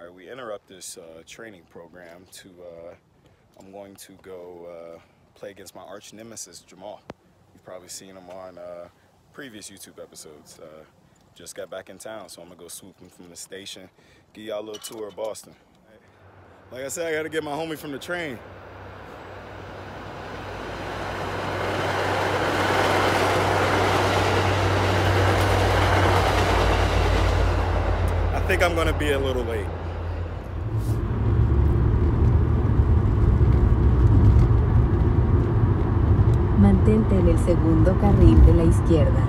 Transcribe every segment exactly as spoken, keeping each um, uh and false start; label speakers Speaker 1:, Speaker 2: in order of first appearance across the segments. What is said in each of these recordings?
Speaker 1: All right, we interrupt this uh, training program to, uh, I'm going to go uh, play against my arch nemesis, Jamal. You've probably seen him on uh, previous YouTube episodes. Uh, just got back in town, so I'm gonna go swoop him from the station, give y'all a little tour of Boston. Like I said, I gotta get my homie from the train. I think I'm gonna be a little late.
Speaker 2: Mantente en el segundo carril de la izquierda.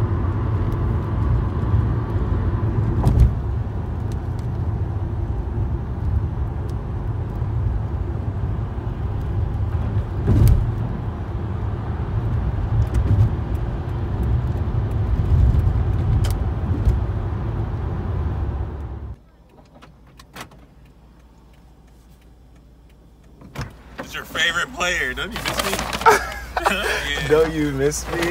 Speaker 3: It's your favorite player, don't you miss me? Yeah.
Speaker 1: Don't you miss me?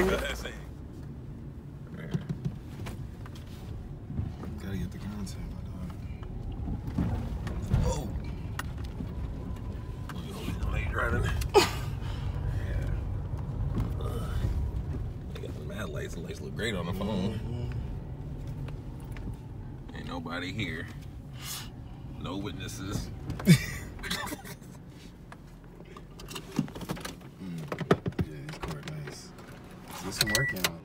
Speaker 3: Gotta get the content, my dog. Oh. Oh, late driving. Yeah. Uh, they got the mad lights. The lights look great on the phone. Mm-hmm. Ain't nobody here. No witnesses.
Speaker 1: Get some work in on.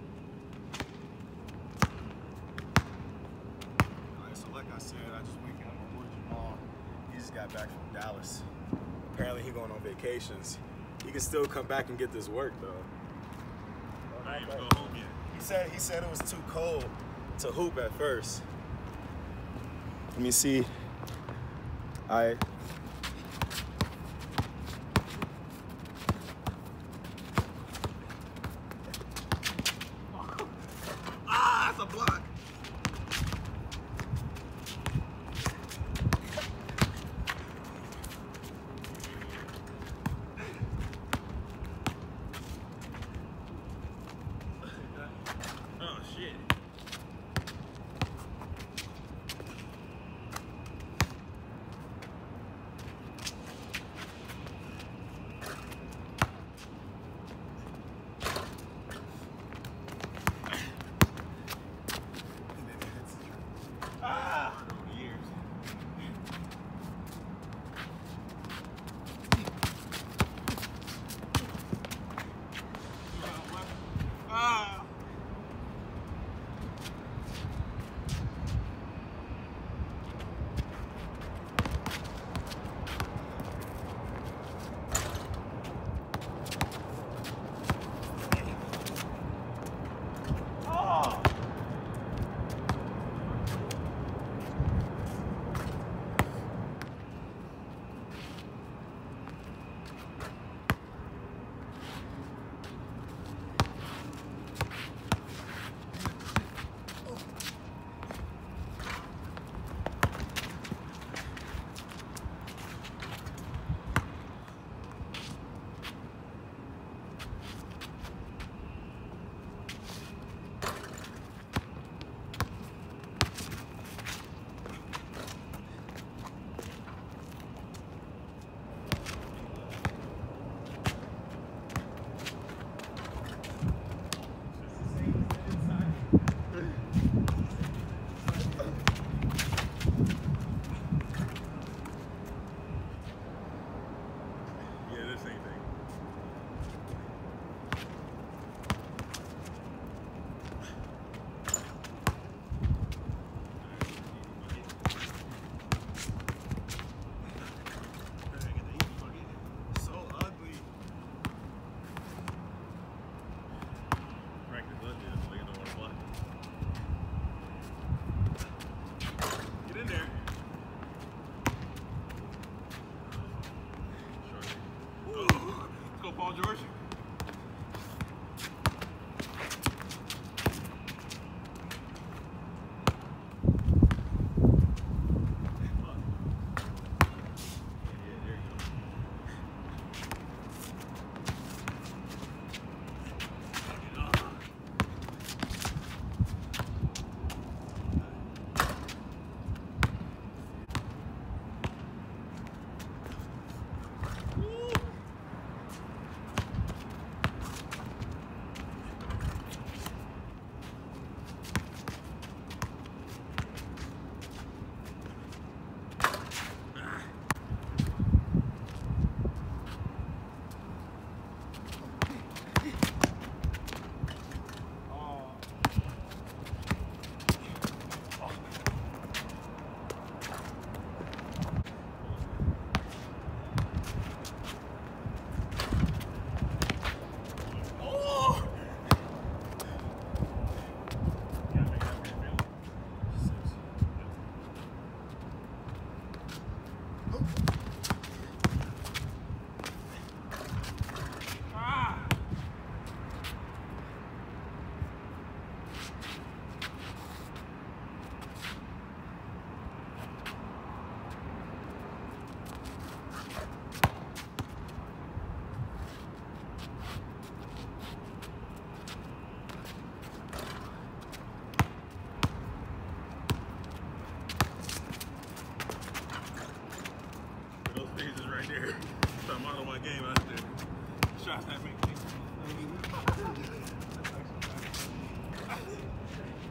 Speaker 1: Alright, so like I said, I just went out my boy Jamal. He just got back from Dallas. Apparently he going on vacations. He can still come back and get this work though.
Speaker 3: I ain't even go home yet.
Speaker 1: He said he said it was too cold to hoop at first. Let me see. Alright.
Speaker 3: A block. Oh shit. right there. So I'm out of my game out there. Shots that make me.